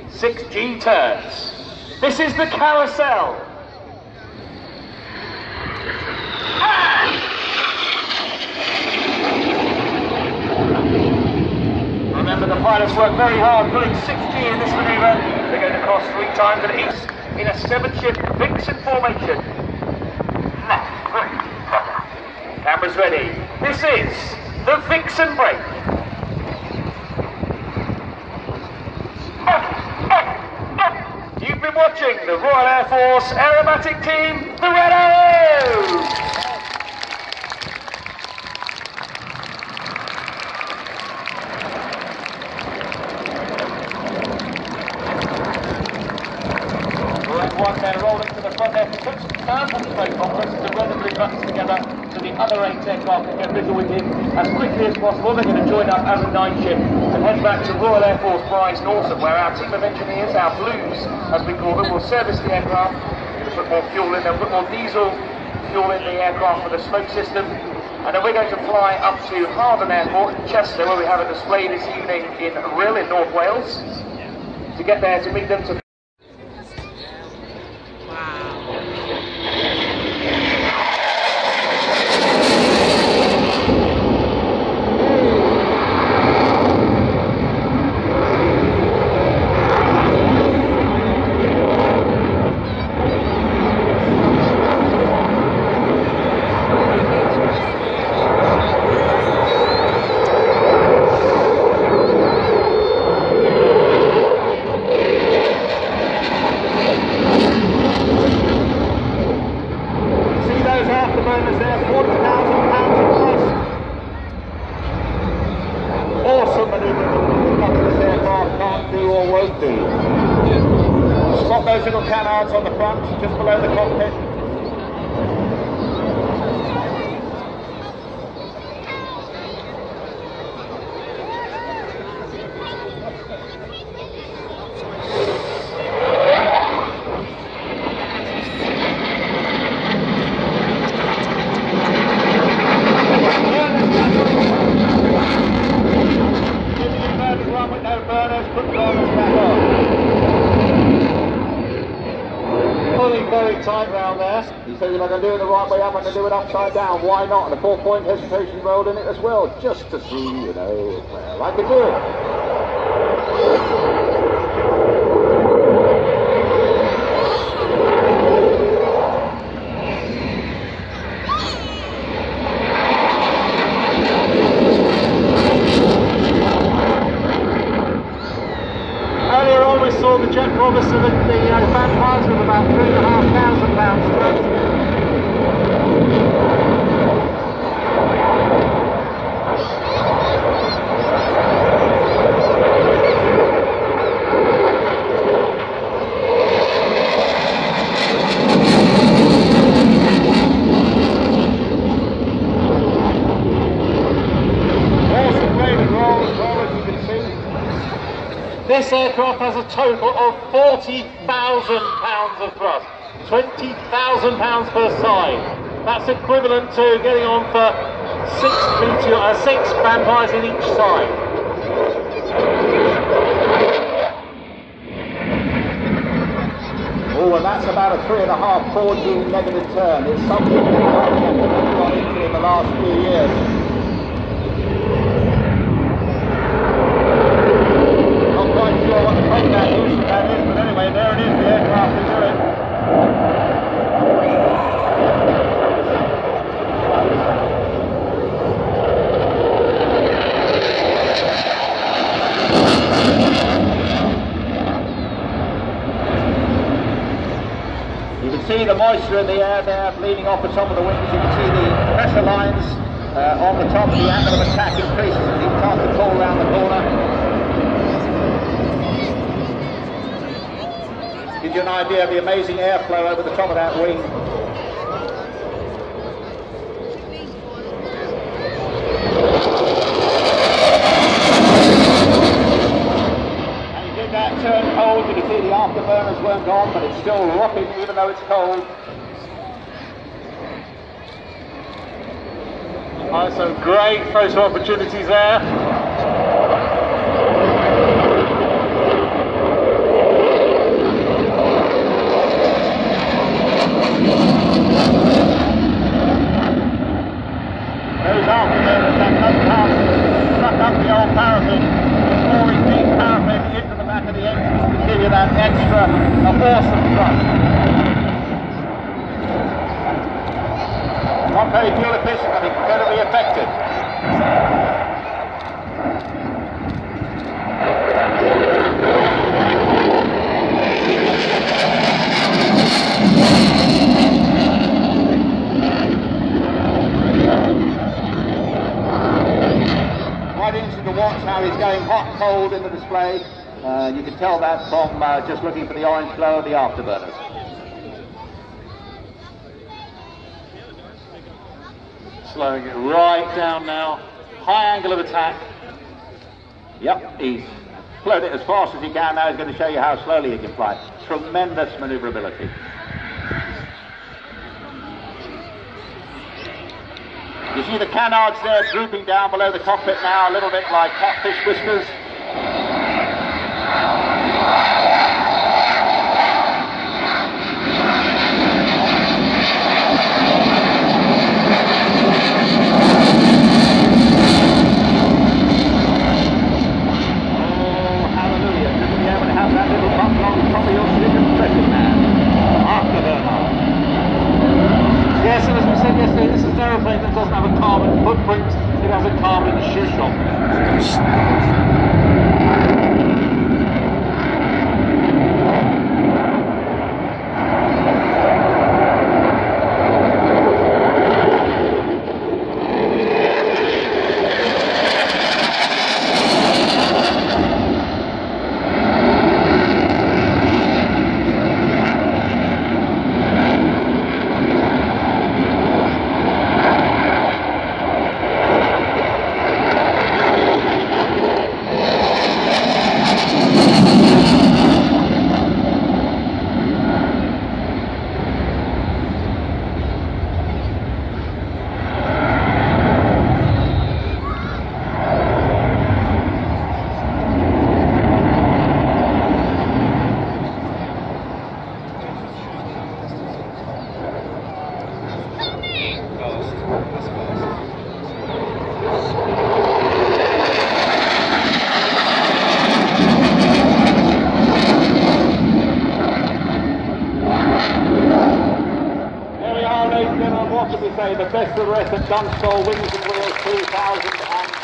6G turns. This is the carousel. Remember, the pilots work very hard pulling 6G in this manoeuvre. They're going to cross 3 times at east in a 7-ship Vixen formation. Cameras ready. This is the Vixen break. You've been watching the Royal Air Force Aerobatic Team, the Red Arrows! One there rolling to the front there. He took some samples straight from us to run the buttons together so the other 8 aircraft can get visual with him as quickly as possible. They're going to join up as a 9 ship and head back to Royal Air Force Brize Norton, where our team of engineers, our Blues as we call them, will service the aircraft, put more fuel in, they'll put more diesel fuel in the aircraft for the smoke system, and then we're going to fly up to Harden Airport in Chester, where we have a display this evening in Rhyl in North Wales, to get there to meet them to spot those little canards on the front, just below the cockpit. With no burners, put burners back on. Pulling very tight round there. He says, if I can do it the right way up, I can do it upside down. Why not? And a 4-point hesitation rolled in it as well, just to see, you know, well, I can do it. Earlier on we saw the Jet Robinson and the vampires with about £3,500 worth. Awesome plane and roll as well, as you can see. This aircraft has a total of 40,000 pounds of thrust, 20,000 pounds per side. That's equivalent to getting on for 6 vampires in each side. Oh, and that's about a 3.5, 4G negative turn. It's something we've got into in the last few years. Quite sure what the combat is, but anyway, there it is, the aircraft is doing. You can see the moisture in the air there bleeding off the top of the wings. You can see the pressure lines on the top. The angle of attack increases as you start to pull around the corner. Gives you an idea of the amazing airflow over the top of that wing. And he did that turn cold. You can see the afterburners weren't on, but it's still rocking even though it's cold. Some great photo opportunities there. that extra force and thrust. Not very fuel efficient, but incredibly effective. Quite interesting to watch how he's going hot and cold in the display. You can tell that from just looking for the orange glow of the afterburners. Slowing it right down now. High angle of attack. Yep, he's flown it as fast as he can. Now he's going to show you how slowly he can fly. Tremendous maneuverability. You see the canards there drooping down below the cockpit now, a little bit like catfish whiskers. Yes, and as we said yesterday, this is an aeroplane that doesn't have a carbon footprint, it has a carbon shoe shop. What can we say? The best of the rest at Dunstall Wings and Wheels 2000.